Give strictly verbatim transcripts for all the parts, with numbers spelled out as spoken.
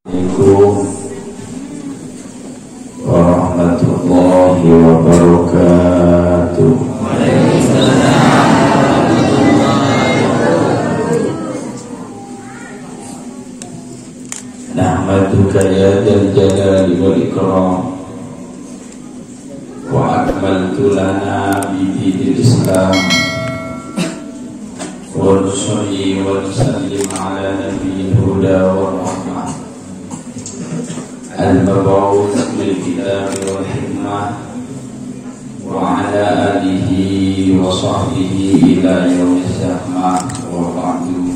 Assalamualaikum warahmatullahi wabarakatuh. Nahmaduka ya dzal jalali wal ikram wa akmaltu lana bi dinil Islam wa nusalli wa nusallim ala nabiyil huda wal rahmah al-mab'uts bil kitab wal hikmah wa ala alihi wa sahbihi ila yaumil qiyamah wa ba'du.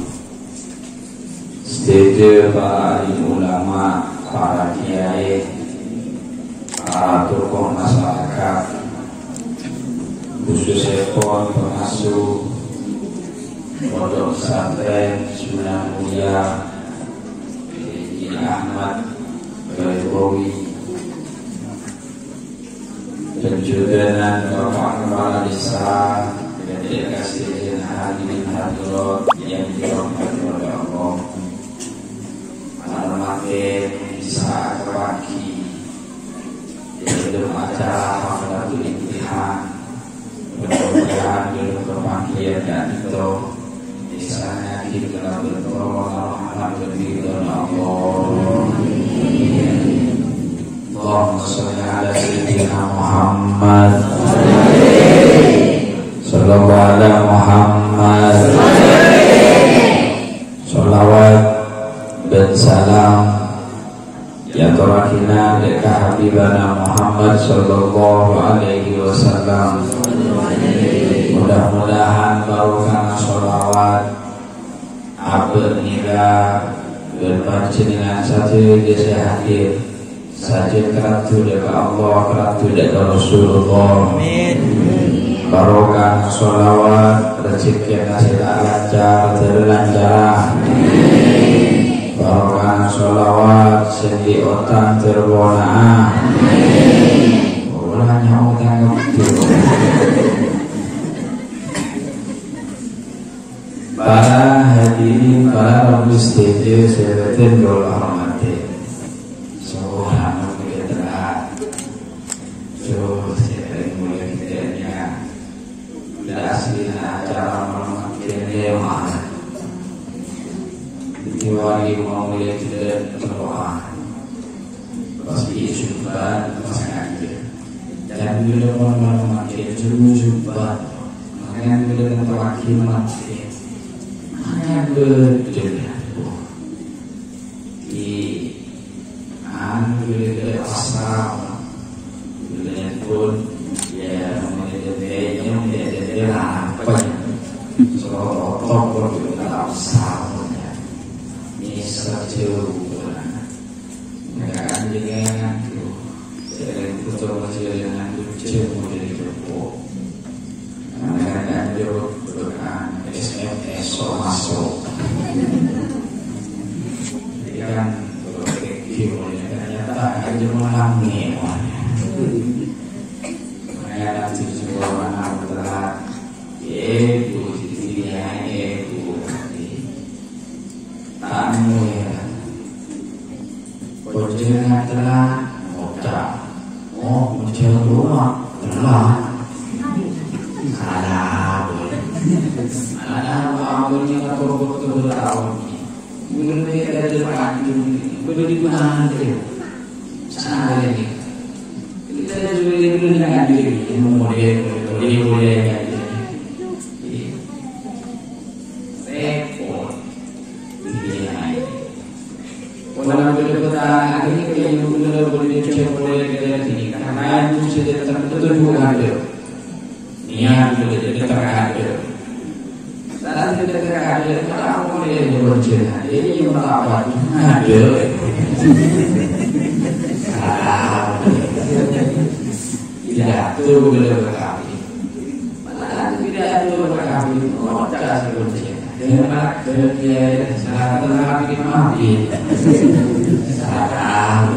Sedaya para ulama, para kiai, para tokoh masyarakat, khususnya pon pengasuh pondok pesantren Sunan Mulia Kiai Ahmad Bayowi, dan juga Bapak Kepala Desa dan delegasi hadirin hadirat yang dirahmati oleh Allah. Malam makin bisa pagi dalam acara Haflatul Imtihan, mudah-mudahan dalam kebahagiaan dan itu misalnya kita berdoa lebih dari Allah. Allahumma sholli ala sayyidina Muhammad sallallahu ala Muhammad. Sholawat dan salam ya tarakina deka habibana Muhammad sallallahu alaihi wasallam. Mudah-mudahan barokah sholawat abad nira berpanjenengan satu desa hadir saja keratu deka Allah, keratu deka Rasulullah. Amin. Barokah sholawat rezeki nasi tak lancar terlancar. Barokah sholawat sendi otak terbona. Bolanya otak itu. Para hadirin, para rabu stage sebatin doa hormati. Seorang kita terus dari mulai kitanya tidak asli acara malam kitanya mana. Diwali mau mulai tidak terdoa pasti syukur pasangan dan bila malam makin juru syukur makanya bila terwakil makin makanya berbeda di anu bila asal bila pun ya mulai dari yang dari apa soal topor juga asal sejauh mereka dengan itu sering putar dengan lucu dari jepuk mereka jauh dengan S M S masuk kan berpikir ternyata aja mengalami mereka nanti semua mana telah itu dirinya itu tamu ya Jangan telah moda, oh mencari rumah telah, ada ada apa yang atau betul tahu ni, mungkin dia ada lagi, beri mana dia, sana ni, kita juga dulu dengan diri, model, diri model yang Walau berdebat ini yang benar boleh dicek boleh kita ini karena itu sudah tertentu ada niat sudah jadi terada saat tidak terada kalau boleh dibaca jadi apa ada tidak tu boleh berkali malah tidak ada berkali oh tak boleh Demak kerja salah telah dimati salah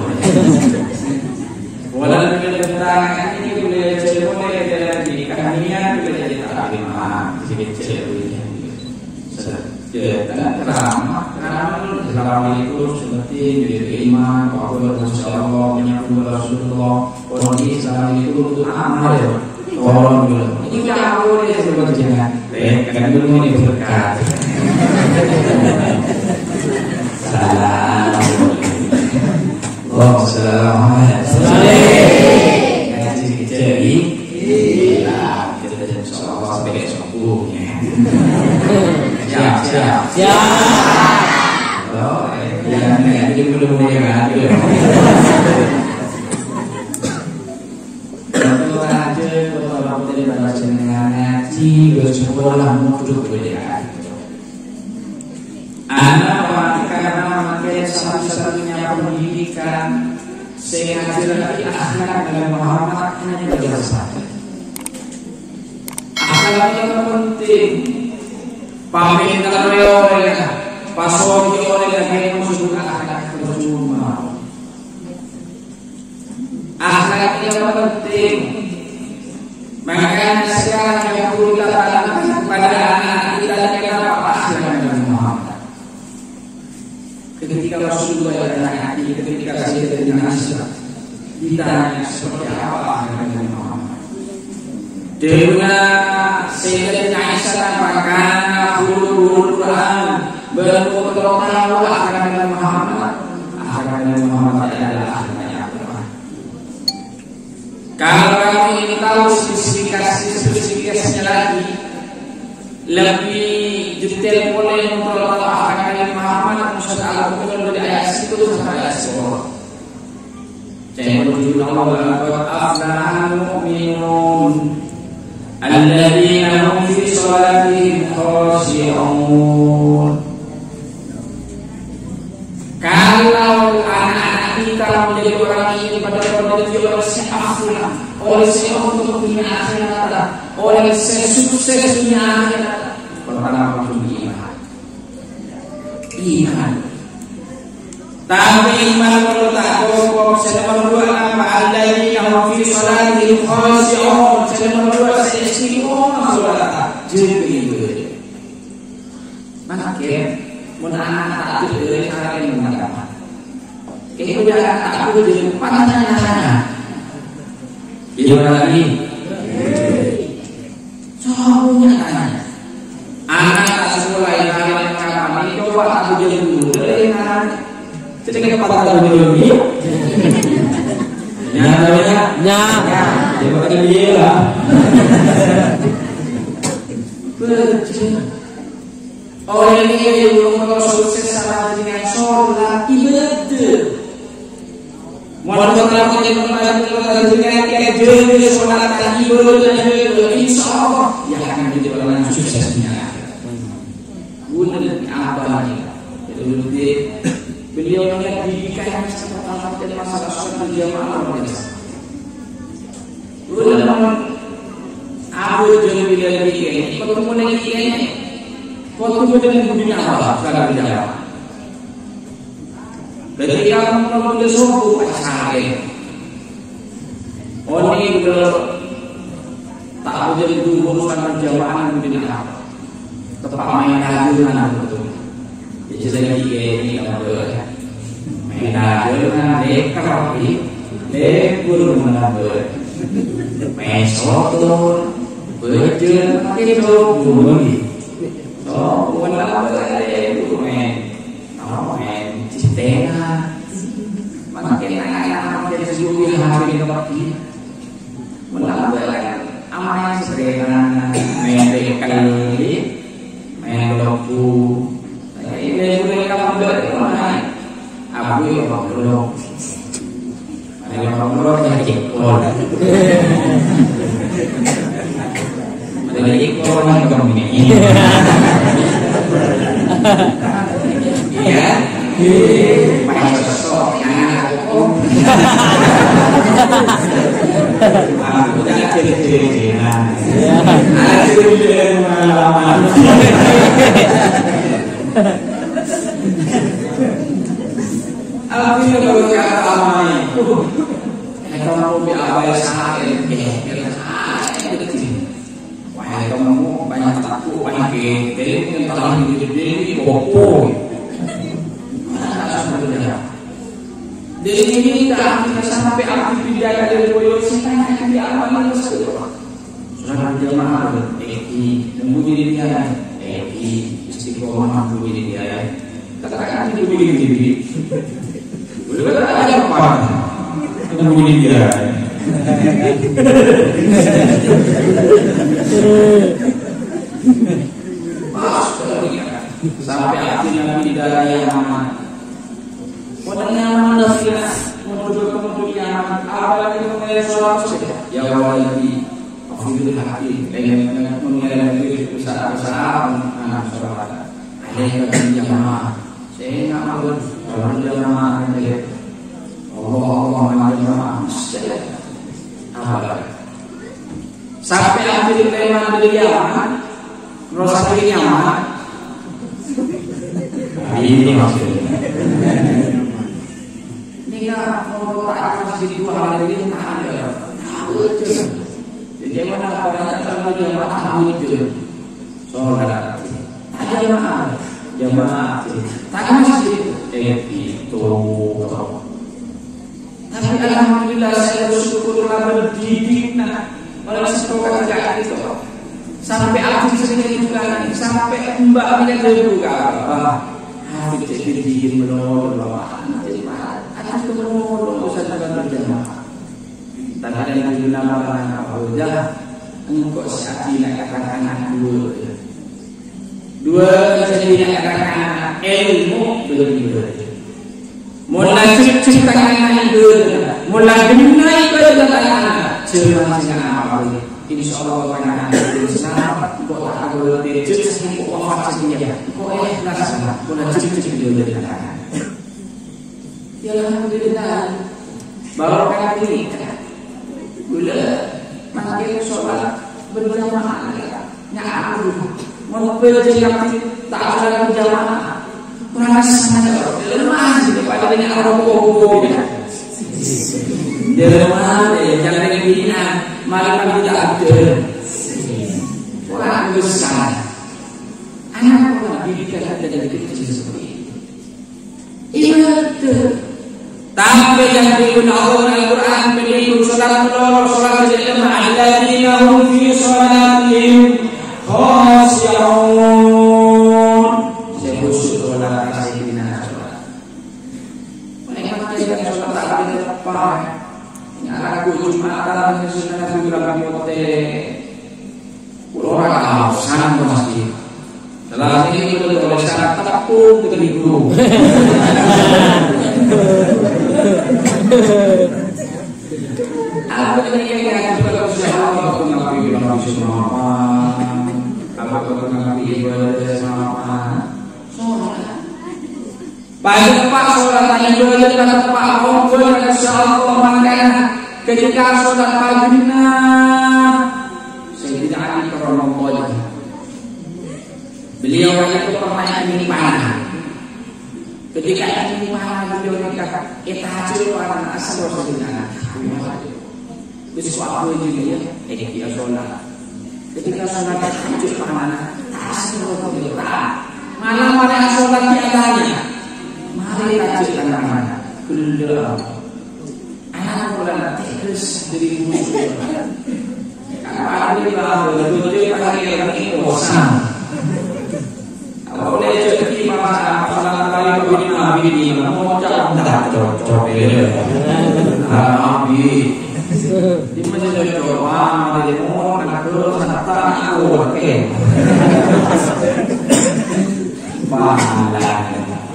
walau bila keterangan ini boleh boleh dari kanian boleh jadi mah sedikit sejak terang terang Assalamualaikum seperti jadi iman, wa'alaikum Allah, menyambut Rasulullah, kondisi Assalamualaikum itu amal ya. Tolong dulu. Ini jangan boleh sebut jangan. Baik, kan dulu ini berkat. Salam. Oh, salam. Ngaji jadi. Iya, kita jadi insyaallah sebagai sempurna. Siap, siap. Siap. Oh, yang ngaji belum boleh ngaji. Ngaji bersekolah muncul beda. Anak karena memakai satu-satunya pendidikan sengaja dari akhlak dan Muhammad hanya belajar saja. Akhlak yang penting. Pamit kalau oleh pasoki oleh yang musuh akhlak percuma. Akhlak yang penting. Makanya sekarang yang perlu kita tanamkan pada anak-anak kita adalah akhlak Nabi Muhammad. Ketika Rasulullah ditanya, ketika saya dari Nasrani ditanya seperti apa akhlak Nabi Muhammad. Dengan Sayyidatina Aisyah makana khuluqul Quran berkotor tahu akhlak Nabi Muhammad. Akhlak Nabi Muhammad adalah akhlaknya Al-Quran. Kalau kamu ingin tahu spesifikasi-spesifikasinya lagi lebih detail boleh untuk akhlak Nabi Muhammad Ustaz Al-Quran dari ayat itu sampai ayat sepuluh. Saya menuju Allah aflahal mu'minun alladzina hum fi shalatihim khashi'un. Kalau anak-anak kita menjadi orang ini pada kondisi oleh si aflah, oleh si untuk dunia akhirat, oleh si sukses dunia akhirat, pertama harus iman. Iman. Tapi iman perlu tak cukup. Saya berdua apa alladzina hum fi shalatihim khashi'un. Saya berdua seistimewa salat. Jadi mana ke? Menahan tak ada cara yang mengatakan. Itu dia tak ada di pandangan. Gimana lagi? Soalnya tanya. Anak sekolah yang kalian kami coba tak jadi dulu. Dengan sedikit pada dulu ini. Nyatanya, nyata. Dia pakai dia lah. Betul. Orang ini belum sukses sama dengan sholat ibadah. Mohon maaf kita membantu dengan kerja sholat dan ibadah. Insya Allah ya akan menjadi orang suksesnya. Guna apa ni? Jadi beliau yang didikan seperti dalam masalah sholat jamaah biasa. Guna Abu Jal beliau ini ketemu lagi ini. Waktu dengan dunia apa sekarang dijawab. Ketika mengambil suku pasare, orang ini belum tak boleh urusan berjamaah dunia apa. Tepat main ajunan betul. Jadi lagi ini kalau main ajunan lekar ini, lekur mana ber, main soto, berjen pakai topi. Oh, bukan apa lagi, bukan main, oh main cistena, mana kena anak jadi seluruh hari di tempat ini, mana lagi, aman sederhana, main kali, main lopu, ini boleh kamu beli mana? Abu yang belum, ada yang belum yang cekol. Lagi korban kami ini, ya, main sosok yang aku, aku tidak cerita, aku tidak pengalaman. Aku tidak berkata ramai, kalau mau biar saya, kamu banyak takut, banyak gede, yang tahu gede, bopo. Dari ini tak sampai api bidaya dari boyo saya akan diamalkan sesuatu. Saudara jamaah eki menguji dia eki istiqomah menguji dia. Katakan itu menguji diri. Boleh ada apa? Menguji dia. Sampai akhirnya bidaya yang aman. Menyaman nafsina menuju kemudian apa yang mengenai suatu ya wali afidul hakim dengan mengenai usaha-usaha anak saudara ada yang jamaah saya nggak mau orang jamaah aja Allah Allah jamaah apa sampai akhir tema dia merasa nyaman ini maksudnya Nika mau akan di dua hari ini tak ada. Jadi mana orang datang dia makan itu. Saudara. Ada jamaah. Jamaah. Tak masih itu. Tapi alhamdulillah saya bersyukur telah berdidik nah oleh sekolah kerjaan itu. Sampai aku sendiri juga sampai mbak bila juga apa. Hati jadi menolak. Aku mau usaha berjamaah. Tak ada yang dinamakan apa saja. Engkau sakina katakan dua. Dua sakina katakan ilmu berbeda. Mulai ceritakan dua. Mulai dimulai berjalan semacam apa. Insyaallah akan ada selamat buat aku di jujur wafat saja. Kau ikhlas mulai cerita dia. Ya alhamdulillah barokah ini bila makin sholat berjamaah ya aku mau berjamaah tak ada berjamaah kurang sangat lemah daripada dengan orang bobo dia lemah dia jangan dibina malah tidak ada orang besar anak orang didikan dari kecil seperti ini itu Tapi yang digunakan Al-Quran menyebut salat melorot salat berjamaah alladzina hum fi salatihim khashi'un. Sebut salat kasihina salat. Mereka tidak salat tak ada apa. Yang aku Jumatan sunnah juga kami orang sana masjid. Setelah ini kita boleh salat tepung dengan ibu. Apa yang yang kita usaha untuk nabi nabi semua apa untuk nabi ibadah semua baik pak sholat ibadah kata pak ngobrol insyaallah makanya ketika sholat maghribna Sayyidina Ali radhiyallahu beliau itu pernah ini panah ketika ini panah beliau kata kita hasil panah asal Rasulullah besok aku juga ya eh dia sholat ketika sholat hasil panah asal Rasulullah malam mana sholat biadanya mari hasil panah beliau anak bulan terus dari musuh kalau dia betul-betul pakai yang ini bosan boleh jadi masa masalah kali begini nabi ini mau cakap tak cocok ya nabi di mana jadi doa di mau nak terus nak tak oke bahala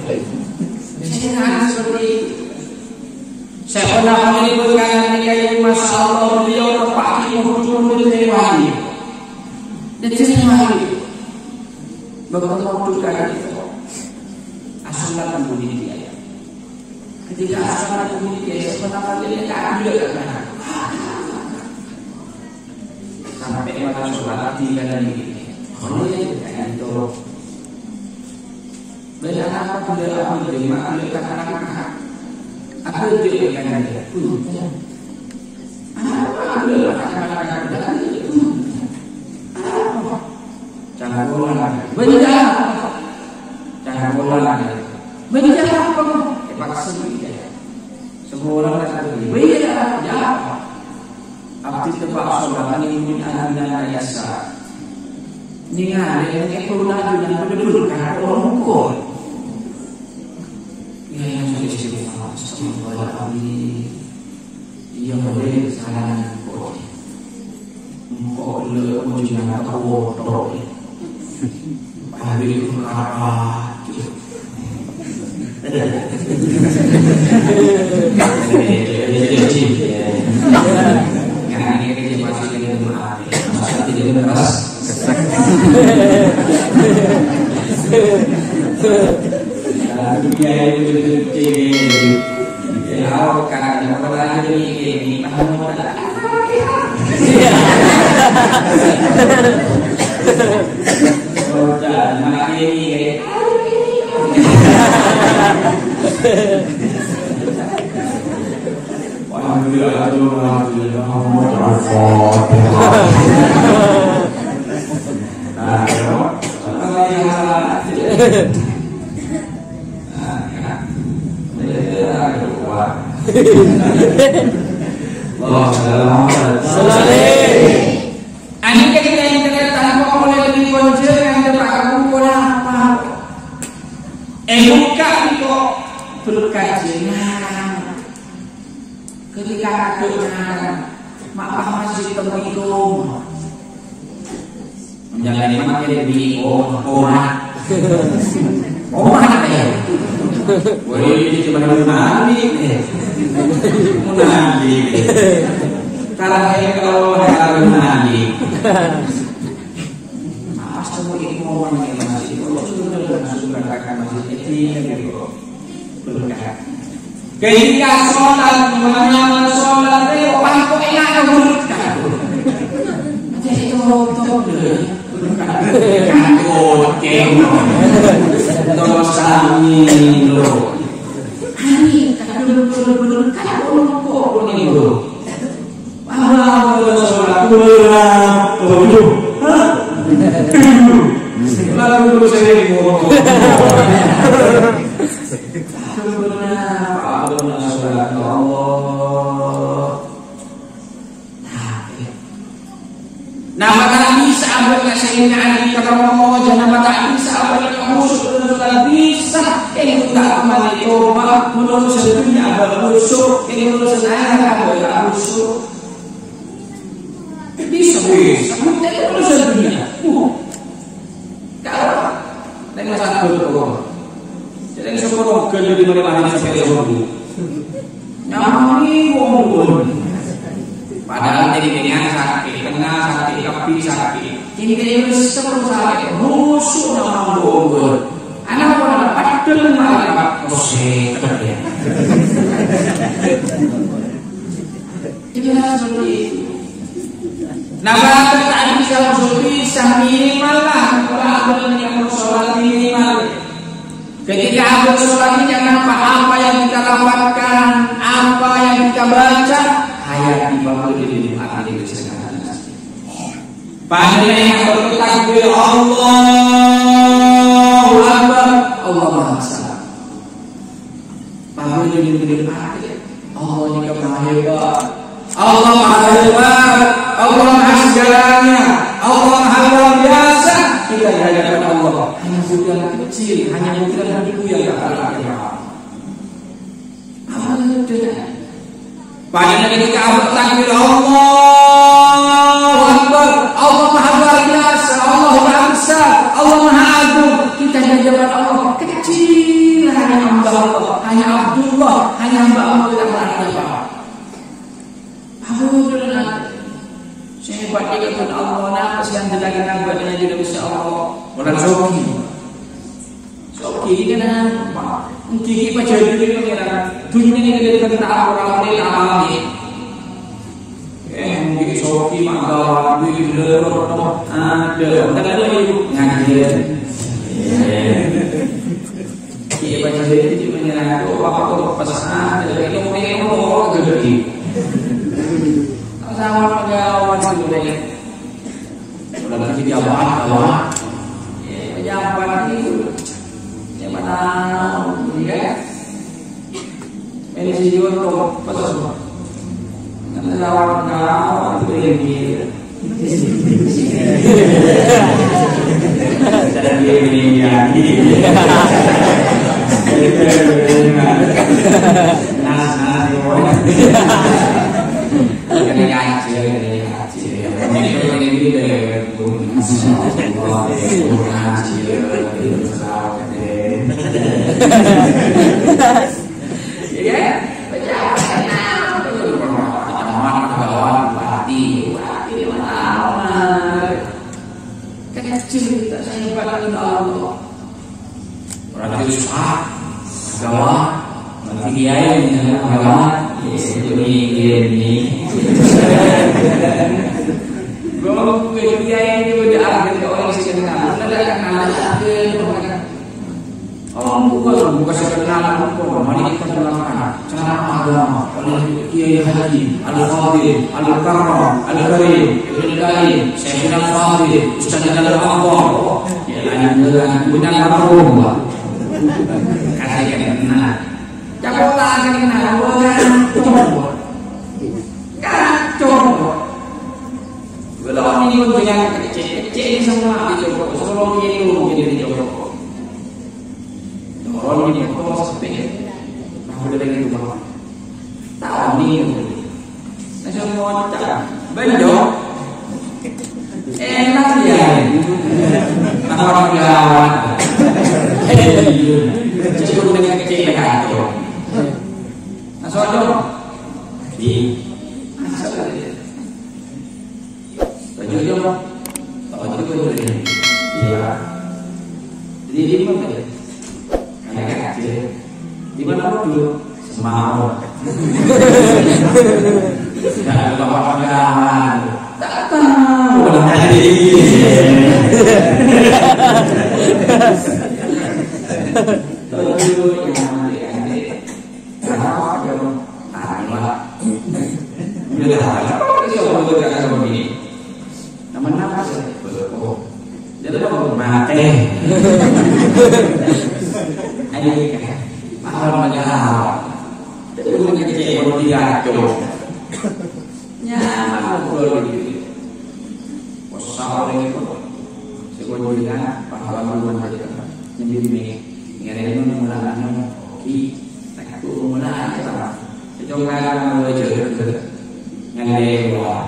saya seperti saya pernah menyebutkan kayak masya Allah beliau terpaki menghujung dari wali dan jadi wali beberapa waktu kali asalan bunyi dia. Ketika asalan bunyi dia sebenarnya dia tak ada kan. Sampai pada sholat tiga kali. Oh ya kan itu. Banyak apa tidak apa dia makan kata-kata. Apa dia kan dia. Apa dia kata-kata itu. Jangan bola berjalan jangan bola berjalan apa paksa dia Semua orang satu ini. Beda, ya. Abdi tepat sholat ini anak-anak biasa. Ini ada yang ekonomi yang betul kan orang kor. Ya yang sudah disebut sebagai abdi yang boleh salah kor. Kor le menjadi kau kor. Abdi itu apa? Karena ini kita masih ingin menghadapi masalah tidak keras. Dunia itu kecil. Ya, karena orang ini paham tak? Oh, jangan makin ini. Ani kita yang terkata kau boleh beli kunci yang terpakai bola apa? Eh buka itu berkajian. Ketika akhirnya maaf masih terhitung. Jangan dimakai di oma. Oma ya. Boleh cuma menangis. Menangis. Karena kalau harus menangis. Maaf semua ini mau menangis masih. Kalau sudah sudah katakan masih ini berkah. Ketika sholat, menyaman sholat, orang kok enak urut kan? Jadi itu top deh. Kakut, kemon, dosami lo. Ani, kakut betul-betul kakut kok ini lo. Allah sholat berat, tujuh, hah? Lalu saya ngomong. Nama tak bisa abadnya sehingga Ali kalau jangan tak bisa abadnya musuh dan bisa itu tak kembali tobat menurut sedunia abad musuh ini menurut saya abad musuh bisa bisa tapi menurut sedunia kalau dengan satu doang jadi semua kerja di mana-mana sampai sembuh nyamani ngomong padahal jadi dengan sakit, tengah sakit, kaki sakit. Ini kita seru sakit, musuh nama bonggol. Anak orang padahal malah kosek kerja. Jadi seperti itu. Nama tak bisa musuh bisa minimal lah. Kalau ada yang sholat minimal. Ketika abad sholat ini jangan apa yang kita lafazkan, apa yang kita baca. Ayat di bawah ini akan dikerjakan. Pada yang bertakbir Allahu Akbar, Allah Maha Besar. Pada yang bertakbir Allah ini Maha Hebat, Allah Maha Hebat, Allah Maha Segalanya, Allah Maha Luar Biasa. Kita di hadapan Allah hanya butiran kecil, hanya butiran debu yang tak ada. Apa itu? Pada ketika bertakbir Allahu Akbar, Allah Maha Luar Biasa, Allah Maha Besar, Allah Maha Agung. Kita di hadapan Allah kecil, hanya hamba Allah, hanya Abdullah, hanya hamba Allah tidak berani apa. Alhamdulillah. Saya buat ikut Allah, nafas yang lagi nabadnya juga bisa Allah. Orang soki, soki kan Kiki baca dulu ni lah. Dunia ni kita kata orang lain alami. Eh, mungkin soki mangga, duit leror, ada. Tak ada ibu ngaji. Kiki baca dulu ni lah. Oh, apa tu pesan? Jadi kita mungkin mau kerja. Sama pengawan dulu ni. Sudah kerja jawab, jawab. Eh, jawab itu. Mana ya Ini si Yoto pas semua. Karena kawan-kawan itu yang dia. Dan dia ini yang nas nas ini ngaji ini ngaji ini ini deh Allah ngaji ya kecil kita saya pada Allah berarti susah agama nanti kiai agama ini ini kalau kiai ini udah ada ke orang sekitar ada kenal ada orang bukan bukan sekenal pun mari kita melakukan cara agama oleh kiai haji al-fadil al-karam al-karim al-karim syekh al-fadil ustaz al-akbar ya lain dengan benar marhum kasih kenal jangan tak kenal orang coba kacau kalau ini pun yang kecil-kecil semua dicoba solo ini jadi dicoba orang ini kok sepi aku udah lagi rumah tahu nih nasi mau cak benjo enak ya nak orang gawat cukup dengan kecil kacau nasi dong di baju dong baju dulu iya jadi di mana di mana dulu semau dan bapak pengalaman tak tahu udah jadi dulu yang ada kenapa dong taruhlah udah tahu siapa tuh yang kayak begini namanya apa sih oh jadi apa mati ini mahal mahal itu kecil kalau tidak jauh nyaman kalau gitu wassalam itu sebenarnya pahlawan saja jadi ini ini mulanya ki tak turun mulanya sama coba kalau jauh yang dewa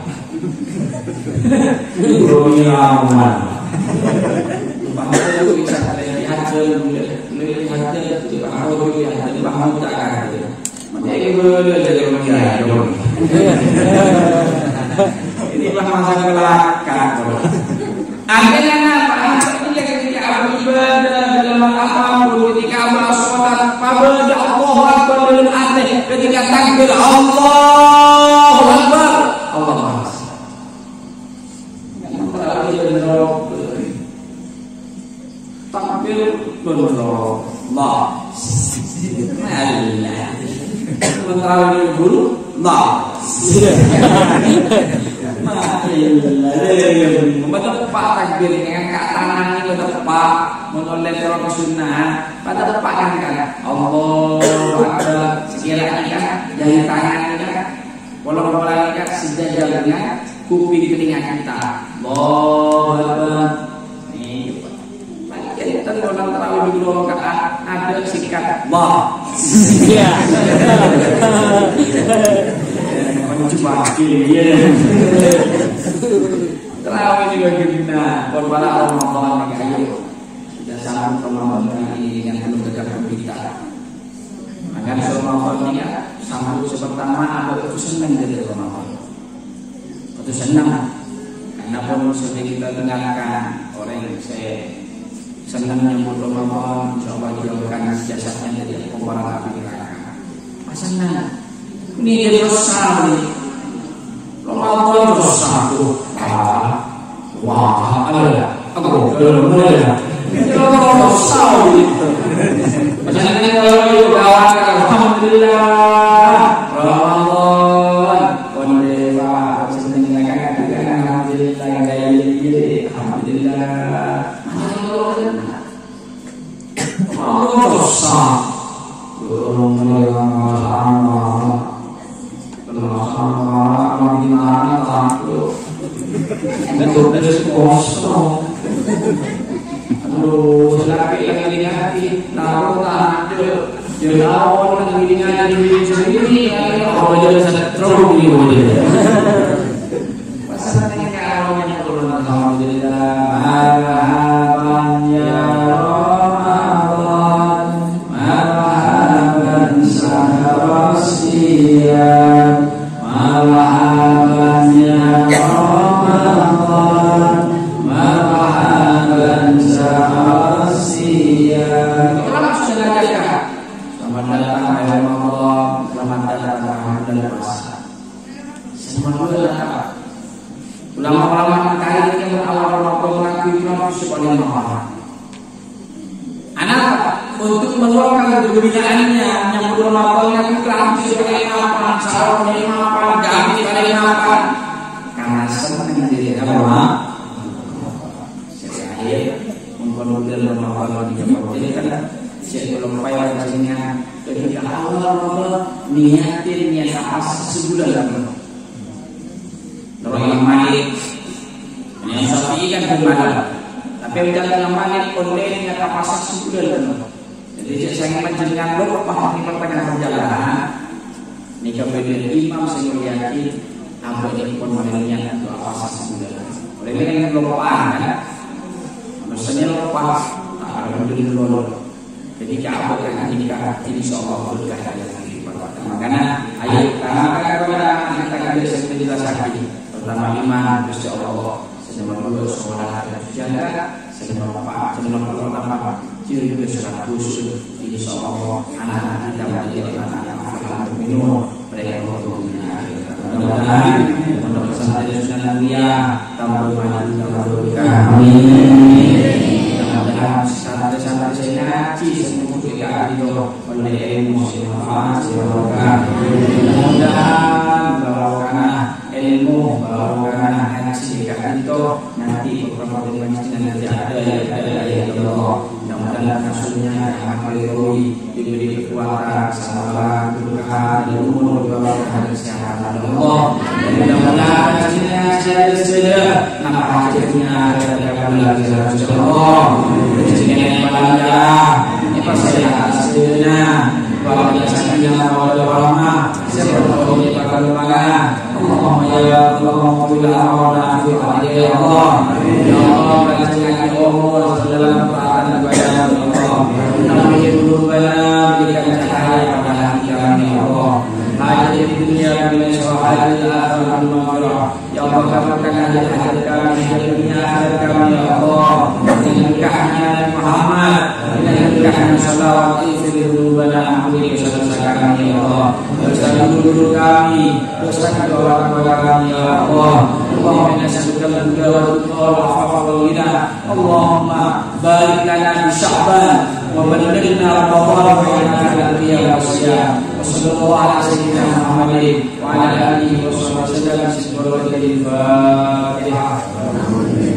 Romiaman bahwa itu bisa lihat lihat itu bahwa lihat bahwa tak ada jadi boleh jadi manusia ini bahasa belakang akhirnya apa ketika abu ibadah dalam apapun ketika amal sholat pada Allah Akbar dalam hati ketika takbir Allah Akbar Allah takbir benar Allah Allah menterawi guru lah membaca tepat takbir dengan kak tangan itu tepat menoleh orang sunnah pada tepat kan kan Allah Akbar sekiranya kan jari tangan kan walau mulai kan sejajarnya kuping telinga kita Allah Akbar nih dan orang terawih di dua rakaat ada sikat Allah ya mencoba pilih terawih juga gimana berbala Ramadan ini ayo sudah salam Ramadan ini yang belum dekat kita agar Ramadan ini sambut pertama ada itu senang dari Ramadan itu senang karena pun sudah kita dengarkan orang yang saya senang menyambut Ramadan, coba jauhkan jasadnya dari kobaran api neraka. Senang. Ini dia dosa ini. Ramadan dosa tuh. Wah, ada. Aku belum ada. Ini dosa itu. Macam ni kalau kawan alhamdulillah Ramadan kondewa senang dengan alhamdulillah gaya alhamdulillah. Allah dosa orang menerima sendiri kalau jadi setrum di mana masalahnya kalau yang turun alhamdulillah marhaban ya Ramadan marhaban sahrasiyan marhaban ya Ramadan marhaban sahrasiyan. Orang sudah ada. Selamat datang hai Ramadan, selamat datang bulan puasa. Semua apa? Ulama-ulama kali yang awal Ramadan mengaku Ramadan sebagai mahal. Anak untuk mengeluarkan kegembiraannya yang bulan Ramadan itu Ramadan sebagai apa? Sahur apa? Gamis sebagai apa? Karena senang diri apa? Saya mempenuhi Ramadan di Jakarta. Saya belum payah hasilnya. Dari awal Ramadan niatin niat apa sebulan lagi. Orang yang Malik, yang Syafi'i kan gimana? Tapi udah yang Malik online niat apa sebulan lagi. Jadi saya menjenengan lo paham imam pada perjalanan. Nika beda imam saya yakin apa yang pun niat itu apa sebulan. Oleh ini kan lo paham kan? Maksudnya lo paham. Alhamdulillah. Jadi kalau kan nikah insya Allah berkah yang lebih berkah. Makanya ayo karena kepada kita kan bisa menjelaskan pertama iman insya Allah, sedang dulu sholat dan jaga, sedang apa, sedang apa, ciri besar khusus insya Allah anak kita menjadi anak yang akan minum mereka berguna. Mudah-mudahan untuk pesantren Sunan Mulia tambah maju tambah berkah. Amin. Santai-santai saya ngaji semua juga itu oleh ilmu semua semoga mudah-mudahan bawakan ilmu bawakan ngaji kan itu nanti beberapa masjid nanti ada ya ada ya Allah mudah-mudahan kasusnya yang melalui diberi kekuatan sabar berkah dan umur bawakan kesehatan Allah mudah-mudahan hasilnya saya nama hasilnya katakan lagi Allah yang balanja ini pasti hasilnya bahwa biasanya pada ulama seperti ini pada ulama Allahumma ya Allah bila awalna fi ya Allah ya Allah bacakan umur dalam taat ibadah Allah nabi qulubana berikan cahaya pada hati kami ya Allah hajat di dunia bila syahadatul akhirah maghfirah ya Allah kabulkan hajat kami di dunia akhirat kami ya Allah nikahnya Muhammad nikahnya salawat ifir qulubana ampuni dosa-dosa kami ya Allah dosa dulu kami dosa kedua kami ya Allah Allahumma nas'aluka al-huda wal tuqa wal afafa wal ghina Allahumma barik lana bi Sya'ban wa ballighna Ramadan wa inna al-qiyam was-siyam wa sallallahu ala sayyidina Muhammadin wa ala alihi wa sahbihi wa sallam. Bismillahirrahmanirrahim.